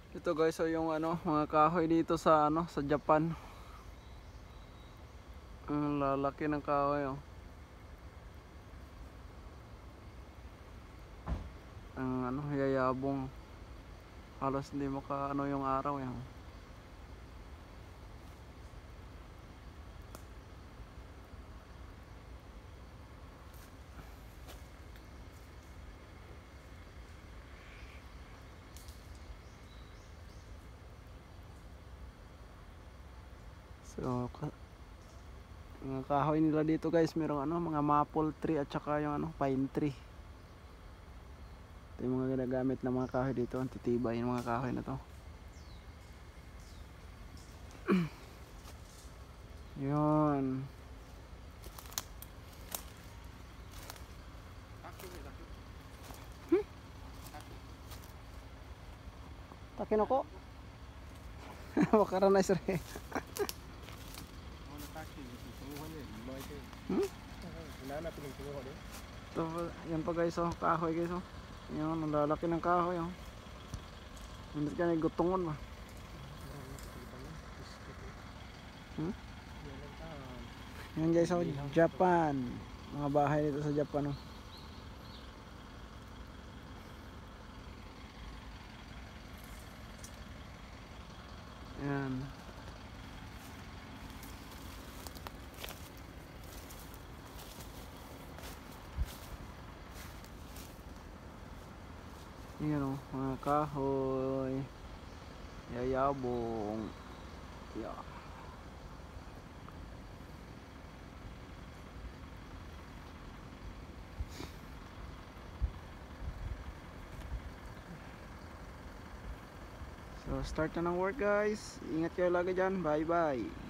Ito guys, so yung mga kahoy dito sa sa Japan. Ang lalaki ng kahoy oh. Ang yayabong. Halos hindi maka yung araw yan. So mga kahoy nila dito guys, merong mga maple tree at saka yung pine tree. Ito yung mga ginagamit ng mga kahoy dito. Ang titibay yung mga kahoy na to. Yun. Takinoko. Wakaran na sir. Ito, yan pa guys oh, kahoy guys oh. Yan, ang lalaki ng kahoy oh. Hindi ka nigutungon ba? Yan guys oh, Japan. Mga bahay dito sa Japan oh. Yan. Yan oh, mga kahoy. Yayabong. Yeah. So start na ng work guys. Ingat kayo lagi dyan. Bye bye.